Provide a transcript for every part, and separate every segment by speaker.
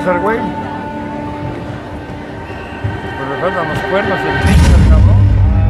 Speaker 1: al güey. Pues le faltan los cuernos, el pinche del cabrón.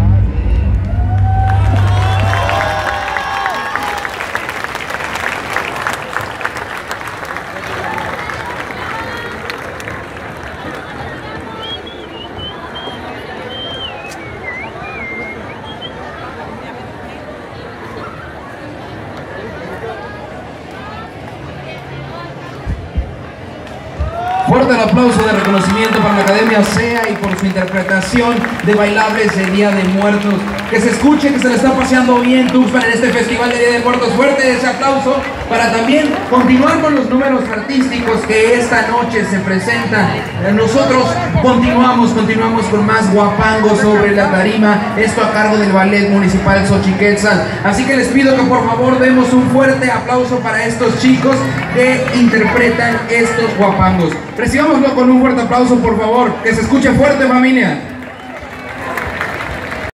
Speaker 2: Fuerte el aplauso de reconocimiento para la Academia SEA y por su interpretación de Bailables de Día de Muertos. Que se escuche que se le está paseando bien Tuxpan en este festival de Día de Muertos. Fuerte ese aplauso para también continuar con los números artísticos que esta noche se presentan. Nosotros continuamos con más guapangos sobre la tarima, esto a cargo del Ballet Municipal Xochiquetzal. Así que les pido que por favor demos un fuerte aplauso para estos chicos que interpretan estos guapangos. Recibámoslo con un fuerte aplauso, por favor, que se escuche fuerte, familia.